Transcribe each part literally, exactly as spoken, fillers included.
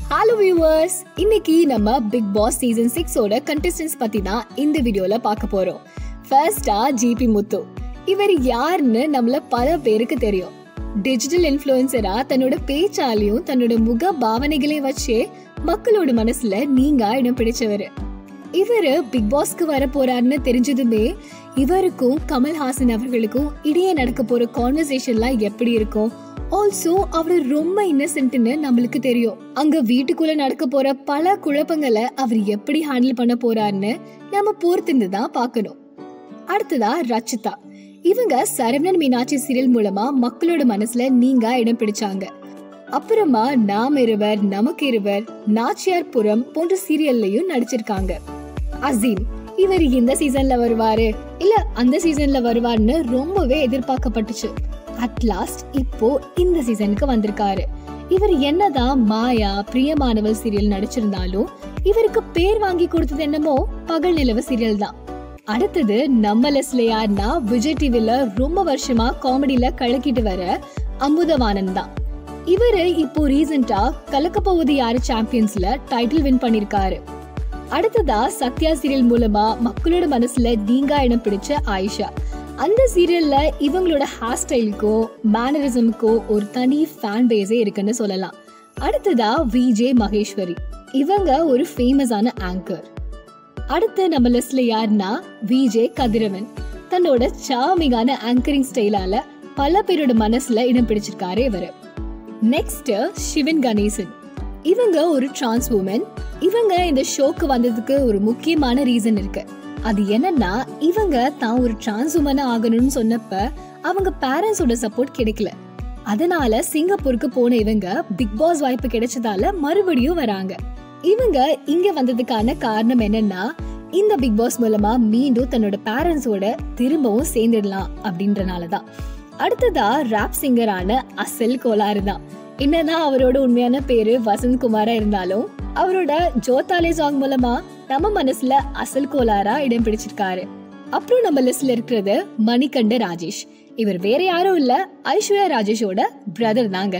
Hello viewers, இன்னைக்கு நம்ம Bigg Boss season six ஓட கண்டெஸ்டன்ஸ் பத்தி தான் இந்த வீடியோல பார்க்க போறோம். ஃபர்ஸ்டா ஜிபி முத்து. இவர் யாருன்னு நம்மள பல பேருக்கு தெரியும். டிஜிட்டல் இன்ஃப்ளூயன்சரா தன்னோட பேச்சாலையும் தன்னோட முக பாவனைகளையும் வச்சே மக்களோட மனசுல நீங்க இடம் பிடிச்சவரு. இவரு பிக் பாஸ்க்கு வர போறாருன்னு தெரிஞ்சதுமே இவருக்கும் கமல்ஹாசன் அவர்களுக்கும் இடையே நடக்க போற கான்வர்சேஷன்லாம் எப்படி இருக்கும், ஆல்சோ அவர் ரொம்ப இன்னசென்ட்னு நம்மளுக்கு தெரியும். அங்க வீட்டுக்குள்ள நடக்க போற பல குழப்பங்களை அவர் எப்படி ஹேண்டில் பண்ண போறாருன்னு நம்ம பொறுத்திருந்து தான் பார்க்கணும். அடுத்ததா ரச்சிதா. இவங்க சரவணன் மீனாட்சி சீரியல் மூலமா மக்களோட மனசுல நீங்க இடம் பிடிச்சாங்க. அப்புறமா நாம் இருவர், நமக்கு இருவர், நாச்சியார் புரம் போன்ற சீரியல்லையும் நடிச்சிருக்காங்க. அசீம். இவர் இந்த சீசன்ல வருவாரு இல்ல அந்த சீசன்ல வருவார்னு ரொம்பவே எதிர்பார்க்கப்பட்டுச்சு. அட்லாஸ்ட் இப்போ இந்த சீசனுக்கு வந்திருக்காரு. இவர் என்னதான் மாயா, பிரியமானவள் சீரியல் நடிச்சிருந்தாலும் இவருக்கு பேர் வாங்கி கொடுத்தது என்னமோ பகல் நிலவு சீரியல் தான். அடுத்தது நம்ம லிஸ்ட்ல யாருன்னா விஜய் டிவில ரொம்ப வருஷமா காமெடியில கலக்கிட்டு வர அமுதவாணன் தான். இவரு இப்போ ரீசெண்டா கலக்க போவது யாரு சாம்பியன்ஸ்ல டைட்டில் வின் பண்ணிருக்காரு. அடுத்ததா சத்யா சீரியல் மூலமா மக்களோட மனசுல நீங்கா இடம் பிடிச்ச ஆயிஷா. அந்த சீரியல்ல இவங்களோட ஹேர் ஸ்டைலுக்கோ மேனரிசமுக்கோ ஒரு தனி ஃபேன் பேஸே இருக்குன்னு சொல்லலாம். அடுத்ததா விஜே மகேஸ்வரி. இவங்க ஒரு ஃபேமஸான ஆங்கர். அடுத்து நம்ம லிஸ்ட்ல யாருன்னா விஜே கதிரவன். தன்னோட சாமிகான ஆங்கரிங் ஸ்டைலால பல பேரோட மனசுல இடம் பிடிச்சிருக்காரு இவரு. நெக்ஸ்ட் சிவன் கணேசன். இவங்க ஒரு டிரான்ஸ் உமன். இவங்க இந்த ஷோக்கு வந்ததுக்கு ஒரு முக்கியமான ரீசன் இருக்கு. அது என்னன்னா, இவங்க தான் ஒரு டிரான்ஸ் உமனா ஆகணும்னு சொன்னப்ப அவங்க பேரண்ட்ஸோட சப்போர்ட் கிடைக்கல. அதனால சிங்கப்பூருக்கு போன இவங்க பிக் பாஸ் வாய்ப்பு கிடைச்சதால மறுபடியும் வராங்க. இவங்க இங்க வந்ததுக்கான காரணம் என்னன்னா, இந்த பிக் பாஸ் மூலமா மீண்டும் தன்னோட பேரண்ட்ஸோட திரும்பவும் சேர்ந்துடலாம் அப்படின்றனாலதான். அடுத்ததா ராப் சிங்கரான அசல் கோளாறு தான். என்னதான் அவரோட உண்மையான பேரு வசந்த் குமாரா இருந்தாலும் அவரோட ஜோத்தாலே சாங் மூலமா நம்ம மனசுல அசல் கோளாரா இடம் பிடிச்சிருக்காரு. அப்புறம் நம்ம லிஸ்ட்ல இருக்கிறது மணிகண்ட ராஜேஷ். இவர் வேற யாரும் இல்ல, ஐஸ்வர்யா ராஜேஷோட பிரதர் தாங்க.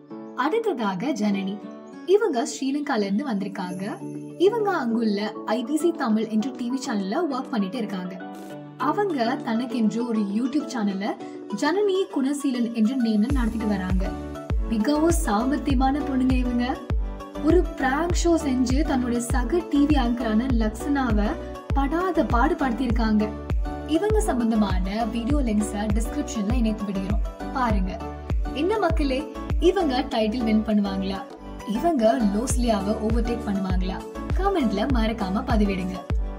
அடுத்ததாக ஜனனி. இவங்க ஸ்ரீலங்கால இருந்து வந்திருக்காங்க. இவங்க அங்குள்ள ஐபிசி தமிழ் என்ற டிவி சேனல்ல ஒர்க் பண்ணிட்டு இருக்காங்க. அவங்க தனக்கென்று ஒரு யூடியூப் சேனல்ல ஜனனி குணசீலன் என்ற நேம்ல நடத்திட்டு வராங்க. மிகவும் சாமர்த்தியமான பொண்ணுங்க இவங்க. ஒரு பிராங்க் ஷோ செஞ்சு தன்னுடைய சக டிவி ஆங்கரான லக்ஸனாவை படாத பாடுபடுத்தி இருக்காங்க. இவங்க சம்பந்தமான வீடியோ லிங்க்ஸ டிஸ்கிரிப்ஷன்ல இணைத்து விடுகிறோம், பாருங்க. என்ன மக்களே, இவங்க டைட்டில் வின் பண்ணுவாங்களா, இவங்க லோஸ்லியாவை ஓவர்டேக் பண்ணுவாங்களா, கமெண்ட்ல மறக்காம பதிவிடுங்க.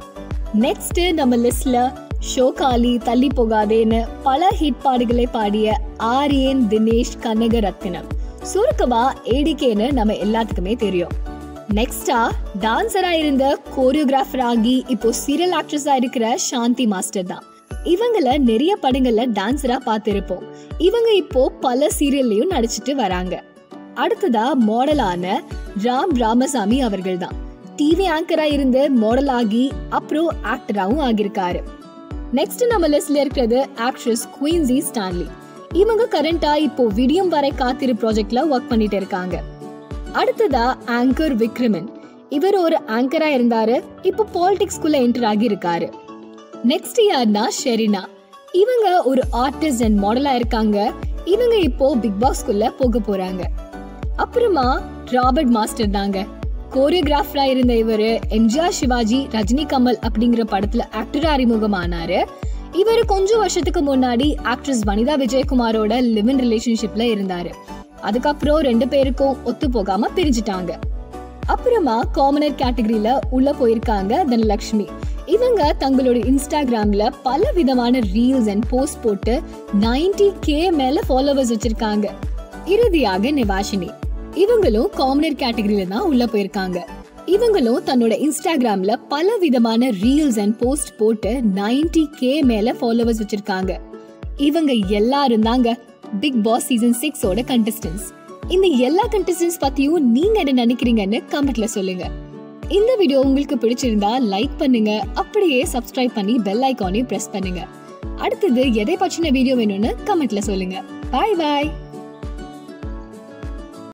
நெக்ஸ்ட் நம்ம லிஸ்ட்ல ஷோகாலி, தள்ளி போகாதேன்னு பல ஹிட் பாடுகளை பாடிய ஆரியன் தினேஷ் கனகரத்னம். சுருக்கமா ஏடிகேன்னு நம்ம எல்லாத்துக்குமே தெரியும். நெக்ஸ்டா டான்சரா இருந்த கோரியோகிராஃபர் ஆகி இப்போ சீரியல் ஆக்ட்ரஸா இருக்கிற சாந்தி மாஸ்டர் தான். இவங்கள நிறைய படங்கள்ல டான்சரா பார்த்திருப்போம். இவங்க இப்போ பல சீரியல்லையும் நடிச்சிட்டு வராங்க. அடுத்ததா மாடலான ராம் ராமசாமி அவர்கள் தான். டிவி ஆங்கரா இருந்து மாடல் ஆகி அப்புறம் ஆக்டராவும் ஆகியிருக்காரு. நெக்ஸ்ட் நம்ம லிஸ்ட்ல இருக்கிறது ஆக்ட்ரஸ் குயின்சி ஸ்டான்லி. இவங்க கரண்டா இப்போ விடியும் வரை காத்திரு ப்ராஜெக்ட்ல ஒர்க் பண்ணிட்டு இருக்காங்க. அடுத்ததா ஆங்கர் விக்ரமன். இவர் ஒரு ஆங்கரா இருந்தாரு, இப்போ பாலிடிக்ஸ்குள்ள என்டர் ஆகி இருக்காரு. நெக்ஸ்ட் யாருன்னா ஷெரினா. இவங்க ஒரு ஆர்டிஸ்ட் அண்ட் மாடலா இருக்காங்க. இவங்க இப்போ பிக் பாஸ்குள்ள போக போறாங்க. அப்புறமா ராபர்ட் மாஸ்டர் தாங்க. கோரியோகிராஃபரா இருந்த இவரு எம்ஜிஆர் சிவாஜி, ரஜினி கமல் அப்படிங்கிற படத்துல ஆக்டரா அறிமுகமானாரு. இவரு கொஞ்சம் வருஷத்துக்கு முன்னாடி ஆக்ட்ரஸ் வனிதா விஜயகுமாரோட லிவ் இன் ரிலேஷன்ஷிப்ல இருந்தாரு. அதுக்கப்புறம் ரெண்டு பேருக்கும் ஒத்து போகாம பிரிஞ்சுட்டாங்க. அப்புறமா காமனர் கேட்டகரியில உள்ள போயிருக்காங்க தனலட்சுமி. இவங்க தங்களோட இன்ஸ்டாகிராம்ல பல விதமான ரீல்ஸ் அண்ட் போஸ்ட் போட்டு நைன்டி கே மேல ஃபாலோவர்ஸ் வச்சிருக்காங்க. இறுதியாக நிவாஷினி. இவங்களும் காமனர் கேட்டகரியில தான் உள்ள போயிருக்காங்க. இவங்களும் தன்னோட இன்ஸ்டாகிராம்ல பல விதமான ரீல்ஸ் அண்ட் போஸ்ட் போட்டு நைன்டி கே மேல ஃபாலோவர்ஸ் வச்சிருக்காங்க. இவங்க எல்லாரும் தாங்க பிக் பாஸ் சீசன் சிக்ஸ் ஓட கண்டெஸ்டன்ஸ். இந்த எல்லா கண்டெஸ்டன்ஸ் பத்தியும் நீங்க என்ன நினைக்கிறீங்கன்னு கமெண்ட்ல சொல்லுங்க. இந்த வீடியோ உங்களுக்கு பிடிச்சிருந்தா லைக் பண்ணுங்க, அப்படியே சப்ஸ்கிரைப் பண்ணி பெல் ஐகானையும் பிரஸ் பண்ணுங்க. அடுத்தது எதை பற்றின வீடியோ வேணும்னு கமெண்ட்ல சொல்லுங்க. பாய் பாய்.